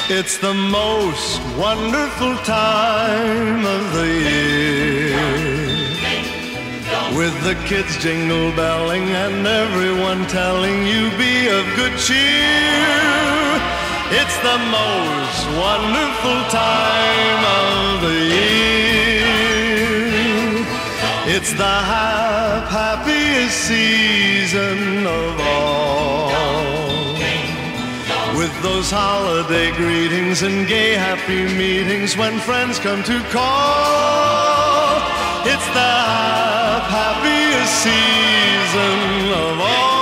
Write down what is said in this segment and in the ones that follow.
It's the most wonderful time of the year, with the kids jingle belling and everyone telling you be of good cheer. It's the most wonderful time of the year. It's the happiest season of all, with those holiday greetings and gay happy meetings when friends come to call. It's the happiest season of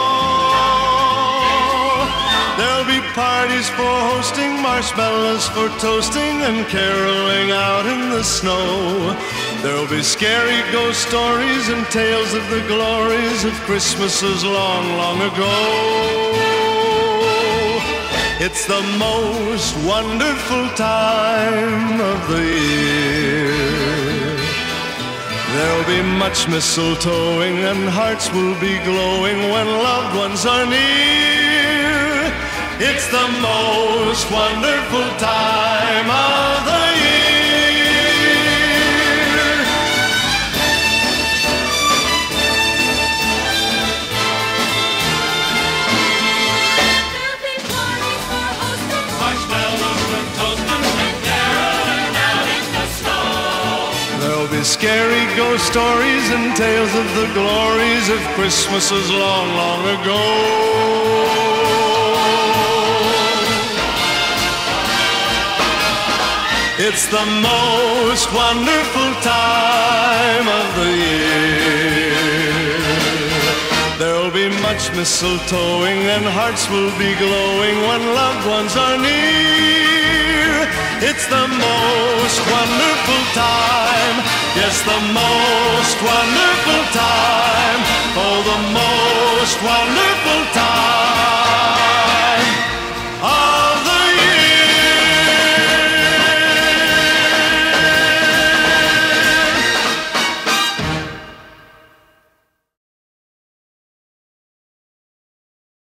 all. There'll be parties for hosting, marshmallows for toasting, and caroling out in the snow. There'll be scary ghost stories and tales of the glories of Christmases long, long ago. It's the most wonderful time of the year. There'll be much mistletoeing and hearts will be glowing when loved ones are near. It's the most wonderful time of the year. Scary ghost stories and tales of the glories of Christmases long, long ago. It's the most wonderful time of the year. There'll be much mistletoeing and hearts will be glowing when loved ones are near. It's the most wonderful time, yes, the most wonderful time, oh, the most wonderful time.